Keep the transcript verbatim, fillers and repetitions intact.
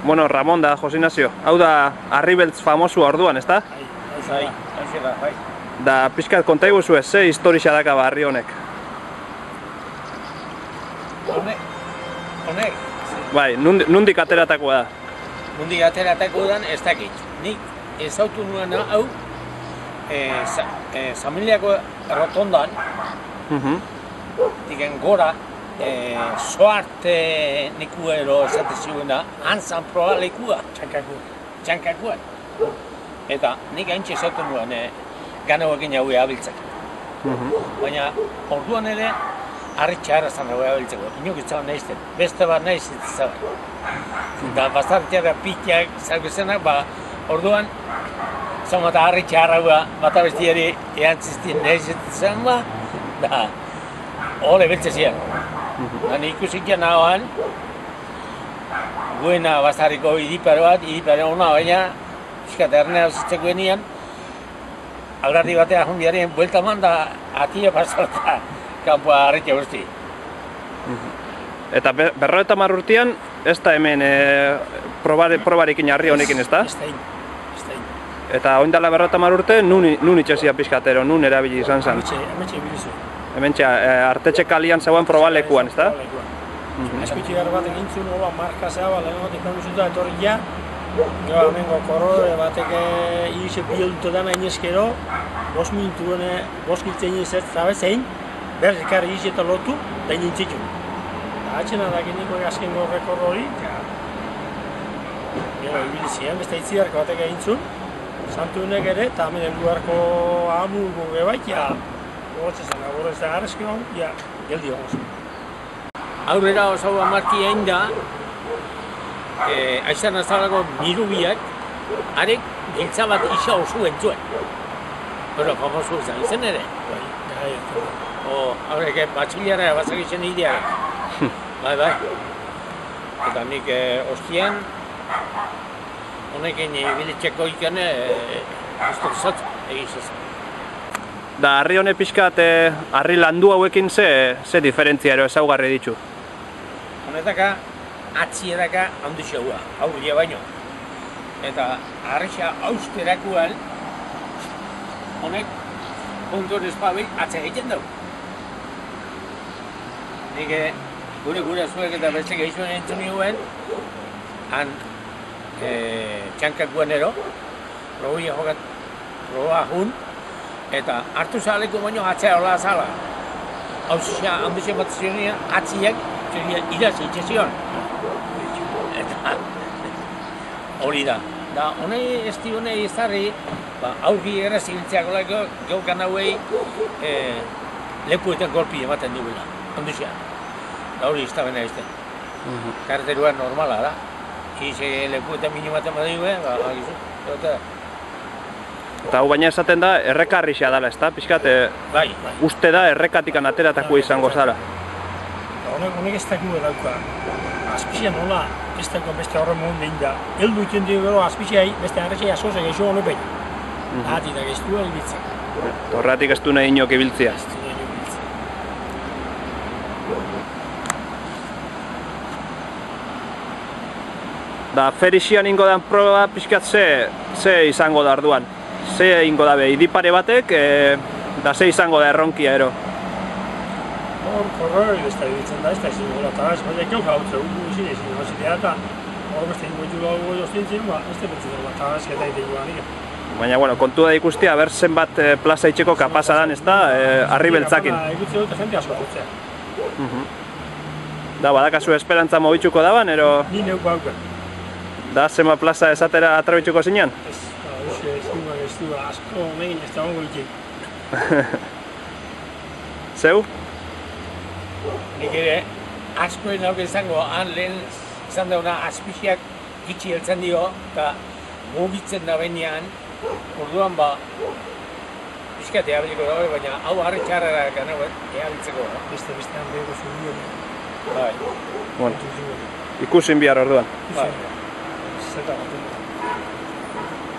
Bueno, Ramon da, Jose Ignacio. Hau da, Arribeltz famosua orduan, ezta? Bai, bai, bai. Da, pixkat konta iguzu ez, ze historia daka barri honek? Honek? Honek? Bai, nundik ateratakoa da? Nundik ateratako dan ez dakit. Nik ezautu nuen hau, Zamiliako rotondan, diken gora, soarte nikuero esate ziuena, hantzan proba lekua. Txankakua. Txankakua. Eta nik haintxe ezautu nuen ganauekin haue abiltzak. Baina orduan ere, harri txarra zan haue abiltzeko. Inok itzaban nahizten, beste bat nahiz itzaban. Eta bastartiara pitiak zalbezenak, ba, orduan, zon eta harri txarra bat abestiari eantziztien nahiz itzaban, ba, da, hole beltze zian. Ni ikusik nahoan, guena bastarriko idipare bat, idipare hona, baina, piskat ernea zitzeko enian, aldardi batea jundiaren buelta man da atia pasarta kanpoa harritia guzti. Eta berro eta mar urtean, ez da hemen probarekin harri honekin, ez da? Ez da hin, ez da hin. Eta oindala berro eta mar urte, nun itxezia pixkatero, nun erabili izan zen? Hementxe ibilizu. Hementxe, artetxe kalian zegoen probalekuan, ez da? Eskutsi gara bat egin zuen, hola, marka zaba, lehen bat ikan duzuta, etorri ja, gero amengo korrodore batek irize biholtu dana inezkero, bost minutu hone, bost kiltzen izet zabe zein, behar ekarri irize eta lotu, da inintzitu. Atxena dakiniko egazkengo rekorro hori, gero ibilizien, beste itziarko batek egin zuen, santu honek ere, eta hemen helduarko amurgo gebait, ja, gogotzen zen, agorrez da garrezko, ja, geldi hongo. Aurrera oso amarki egin da, aizan azalako mirubiak, arek giltza bat isa oso entzuen. Pero, famosu izan izen ere. O, haurek batxiliara bazakitzen ideak. Bai, bai. Eta nik ostian, honekin ibilitzeko ikan, uste zat egizaz. Da, harri hone pixkat, harri landu hauekin ze, ze diferentzia ero ezaugarri ditu? Honetaka, atziedaka handu xaua, aurria baino. Eta harrixa austerakuan, honek puntuen espabil atzea egiten dugu. Nik gure gure zuek eta beste gehizuen entzun nioen, han txankakuen ero, proboia jokat, proboa jun, eta hartu zaleko baino atzea hola azala. Hauzixa handu bat zionean, atziak idazi itxezion. Eta hori da. Da, honei esti honei izarri, aurki gara zibiltzeako lako, gaukan hauei lekuetan golpi ematen dugula, handuzian. Da hori iztabena izten. Karteruan normala da. Ize lekuetan minimaten bat dugu, ba, gizu, eta Eta hau baina esaten da, errekarrixea dela, ez da? Piskat, bai, bai. Uste da errekatikan ateratako izango zara. Honek ez dakigu dauka, azpizia nola ez dakigu beste horren mogun behin da. Eldu iten dugu gero azpiziai, beste harrezia asozak eixo honu behin. Hati da geztu da ibiltzen. Horretik ez du nahi inok ibiltzia. Ez du nahi ibiltzen. Da, Ferixian ingo dan proba pixkat ze, ze izango da orduan. Ze ingo dabe, idipare batek, da ze izango da erronkia ero. Hor, korroi ez da ibiltzen da, ez da izin gola, eta ez baina gauka hau zegoen izin ezin gazitea eta hor beste ingo ditu lau goi ostintzen, ba, ez da betzen gola, eta ez eta egiten joan nik. Baina, bueno, kontu da ikustia, ber zenbat plaza itxeko kapasa dan, ez da, Arribeltzakin. Ikutzen dut, jente asko dutzea. Da, badakazu esperantza mobitxuko daban, ero... Ni neuk bauken. Da, zenbat plaza esatera atrabitxuko zinean? Ez, hauze, ez du, ez du, asko megin ez da hongo itik. Zeu? Nik ere, askoen hauke izango, han lehen izan dauna azpixiak gitxi heltzen dio, eta mugitzen da benean, orduan ba, pixkat eabiliko dago, baina hau harri txarrara ganagoen, eabiltzeko da. Beste, beste handeko zuen Bai. Bueno, ikusin bihar orduan. Bai. Zeta bat.